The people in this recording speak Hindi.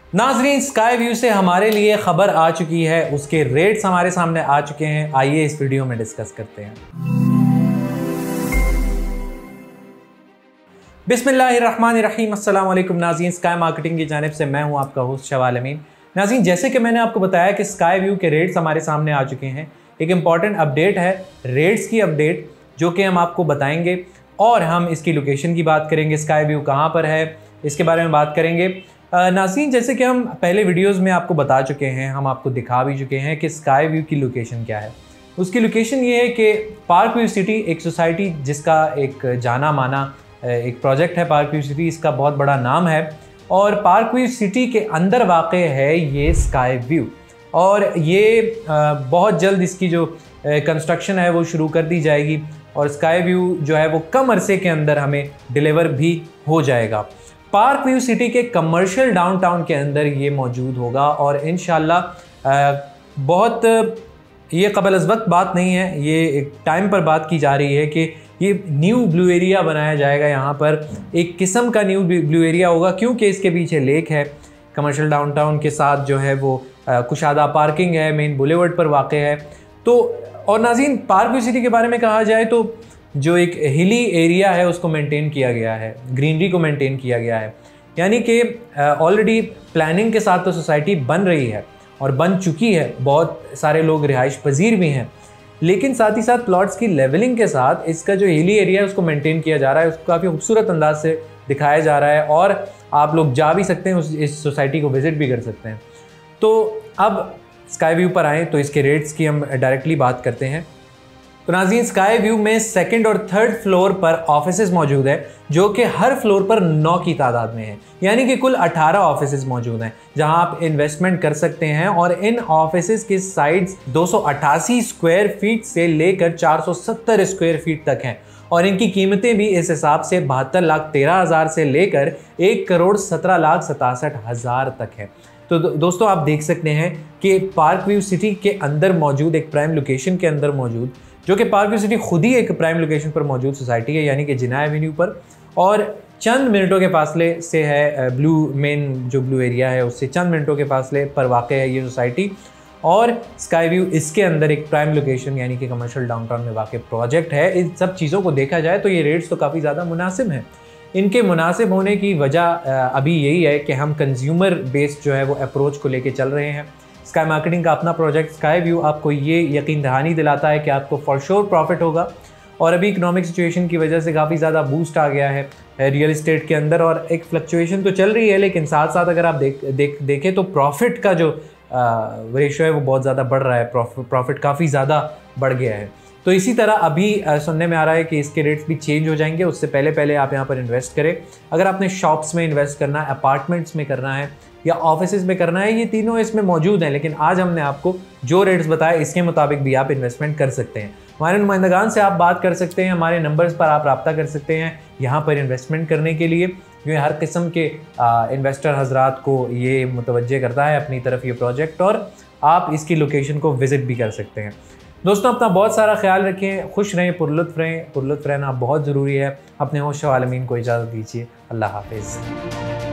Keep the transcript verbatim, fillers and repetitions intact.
नाजरीन, स्काई व्यू से हमारे लिए खबर आ चुकी है, उसके रेट्स हमारे सामने आ चुके हैं। आइए इस वीडियो में डिस्कस करते हैं। बिस्मिल्लाहिर्रहमानिर्रहीम। अस्सलाम वालेकुम नाज़रीन, स्काई मार्केटिंग की जानिब से मैं हूं आपका होस्ट शवाल अमीन। नाज़रीन, जैसे कि मैंने आपको बताया कि स्काई व्यू के रेट्स हमारे सामने आ चुके हैं। एक इम्पॉर्टेंट अपडेट है, रेट्स की अपडेट, जो कि हम आपको बताएंगे और हम इसकी लोकेशन की बात करेंगे, स्काई व्यू कहाँ पर है इसके बारे में बात करेंगे। नाज़रीन, जैसे कि हम पहले वीडियोस में आपको बता चुके हैं, हम आपको दिखा भी चुके हैं कि स्काई व्यू की लोकेशन क्या है। उसकी लोकेशन ये है कि पार्क व्यू सिटी एक सोसाइटी जिसका एक जाना माना एक प्रोजेक्ट है। पार्क व्यू सिटी इसका बहुत बड़ा नाम है और पार्क व्यू सिटी के अंदर वाक़ है ये स्काई व्यू, और ये बहुत जल्द इसकी जो कंस्ट्रक्शन है वो शुरू कर दी जाएगी और स्काई व्यू जो है वो कम अरसे के अंदर हमें डिलीवर भी हो जाएगा। पार्क व्यू सिटी के कमर्शियल डाउनटाउन के अंदर ये मौजूद होगा और इंशाल्लाह बहुत ये क़बल अज़ वक्त बात नहीं है, ये एक टाइम पर बात की जा रही है कि ये न्यू ब्लू एरिया बनाया जाएगा। यहाँ पर एक किस्म का न्यू ब्लू एरिया होगा क्योंकि इसके पीछे लेक है, कमर्शियल डाउनटाउन के साथ जो है वो कुशादा पार्किंग है, मेन बुलेवर्ड पर वाक़ है। तो और नाज़रीन, पार्क व्यू सिटी के बारे में कहा जाए तो जो एक हिली एरिया है उसको मेंटेन किया गया है, ग्रीनरी को मेंटेन किया गया है, यानी कि ऑलरेडी प्लानिंग के साथ तो सोसाइटी बन रही है और बन चुकी है, बहुत सारे लोग रिहाइश पजीर भी हैं, लेकिन साथ ही साथ प्लॉट्स की लेवलिंग के साथ इसका जो हिली एरिया है उसको मेंटेन किया जा रहा है, उसको काफ़ी खूबसूरत अंदाज से दिखाया जा रहा है और आप लोग जा भी सकते हैं, उस इस सोसाइटी को विज़िट भी कर सकते हैं। तो अब स्काई व्यू पर आएँ तो इसके रेट्स की हम डायरेक्टली बात करते हैं। तो नाज़रीन, स्काई व्यू में सेकंड और थर्ड फ्लोर पर ऑफिसेज मौजूद है, जो कि हर फ्लोर पर नौ की तादाद में है, यानी कि कुल अठारह ऑफिसेज मौजूद हैं जहां आप इन्वेस्टमेंट कर सकते हैं। और इन ऑफिसेज की साइड्स दो सौ अट्ठासी स्क्वायर फीट से लेकर चार सौ सत्तर स्क्वायर फीट तक हैं और इनकी कीमतें भी इस हिसाब से बहत्तर लाख तेरह हज़ार से लेकर एक करोड़ सत्रह लाख सतासठ हज़ार तक है। तो दोस्तों, आप देख सकते हैं कि पार्क व्यू सिटी के अंदर मौजूद एक प्राइम लोकेशन के अंदर मौजूद, जो कि पार्क व्यू सिटी खुद ही एक प्राइम लोकेशन पर मौजूद सोसाइटी है, यानी कि जिना एवेन्यू पर, और चंद मिनटों के फासले से है ब्लू मेन जो ब्लू एरिया है उससे चंद मिनटों के फासले पर वाक़ है ये सोसाइटी। और स्काई व्यू इसके अंदर एक प्राइम लोकेशन यानी कि कमर्शियल डाउनटाउन में वाक़ प्रोजेक्ट है। इन सब चीज़ों को देखा जाए तो ये रेट्स तो काफ़ी ज़्यादा मुनासिब हैं। इनके मुनासिब होने की वजह अभी यही है कि हम कंज्यूमर बेस्ड जो है वो अप्रोच को लेके चल रहे हैं। स्काई मार्केटिंग का अपना प्रोजेक्ट स्काई व्यू आपको ये यकीन दहानी दिलाता है कि आपको फॉर श्योर प्रॉफिट होगा। और अभी इकोनॉमिक सिचुएशन की वजह से काफ़ी ज़्यादा बूस्ट आ गया है रियल इस्टेट के अंदर और एक फ्लक्चुएशन तो चल रही है, लेकिन साथ साथ अगर आप देख देख देखें तो प्रॉफिट का जो रेशो है वो बहुत ज़्यादा बढ़ रहा है, प्रॉफिट काफ़ी ज़्यादा बढ़ गया है। तो इसी तरह अभी सुनने में आ रहा है कि इसके रेट्स भी चेंज हो जाएंगे, उससे पहले पहले आप यहाँ पर इन्वेस्ट करें। अगर आपने शॉप्स में इन्वेस्ट करना है, अपार्टमेंट्स में करना है या ऑफिसेज में करना है, ये तीनों इसमें मौजूद हैं, लेकिन आज हमने आपको जो रेट्स बताए इसके मुताबिक भी आप इन्वेस्टमेंट कर सकते हैं। हमारे नुमाइंदगान से आप बात कर सकते हैं, हमारे नंबर्स पर आप रब्ता कर सकते हैं यहाँ पर इन्वेस्टमेंट करने के लिए, क्योंकि हर किस्म के इन्वेस्टर हजरात को ये मुतवज्जे करता है अपनी तरफ ये प्रोजेक्ट, और आप इसकी लोकेशन को विज़िट भी कर सकते हैं। दोस्तों, अपना बहुत सारा ख्याल रखें, खुश रहें, पुरलुत्फ रहें। पुरलुत्फ रहना बहुत ज़रूरी है। अपने होश वालमीन को इजाज़त दीजिए। अल्लाह हाफिज़।